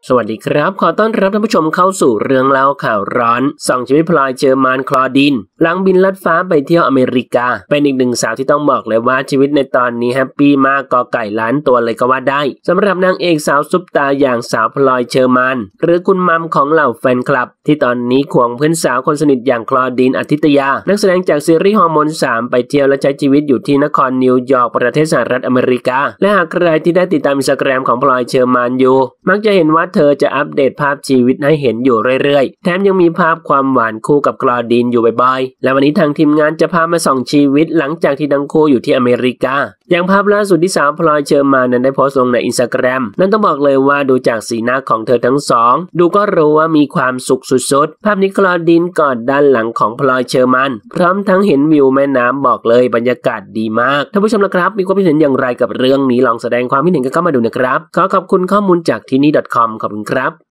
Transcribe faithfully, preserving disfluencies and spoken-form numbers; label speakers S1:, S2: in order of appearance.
S1: สวัสดีครับขอต้อนรับท่านผู้ชมเข้าสู่เรื่องเล่าข่าวร้อนส่องชีวิตพลอยเชอร์มานคลอดินหลังบินลัดฟ้าไปเที่ยวอเมริกาเป็นอีกหนึ่งสาวที่ต้องบอกเลยว่าชีวิตในตอนนี้แฮปปี้มากกอไก่ล้านตัวเลยก็ว่าได้สำหรับนางเอกสาวซุปตาอย่างสาวพลอยเชอร์มานหรือคุณมัมของเหล่าแฟนคลับที่ตอนนี้ควงเพื่อนสาวคนสนิทอย่างคลอดินอาทิตยานักแสดงจากซีรีส์ฮอร์โมนสามไปเที่ยวและใช้ชีวิตอยู่ที่นครนิวยอร์กประเทศสหรัฐอเมริกาและหากใครที่ได้ติดตามอินสตาแกรมของพลอยเชอร์มานอยู่มักจะเห็นว่าเธอจะอัปเดตภาพชีวิตให้เห็นอยู่เรื่อยๆแถมยังมีภาพความหวานคู่กับคลอดินอยู่บ่อยๆและวันนี้ทางทีมงานจะพามาส่องชีวิตหลังจากที่ทั้งคู่อยู่ที่อเมริกาอย่างภาพล่าสุดที่สาวพลอยเชอร์มานนั้นได้โพสต์ลงในอินสตาแกรมนั่นต้องบอกเลยว่าดูจากสีหน้าของเธอทั้งสองดูก็รู้ว่ามีความสุขสุดๆภาพนี้คลอดินกอดด้านหลังของพลอยเชอร์มานพร้อมทั้งเห็นวิวแม่น้ำบอกเลยบรรยากาศดีมากท่านผู้ชมล่ะครับมีความคิดเห็นอย่างไรกับเรื่องนี้ลองแสดงความคิดเห็นกันเข้ามาดูนะครับขอขอบคุณข้อมูลจากที่นี่ .com ขอบคุณครับ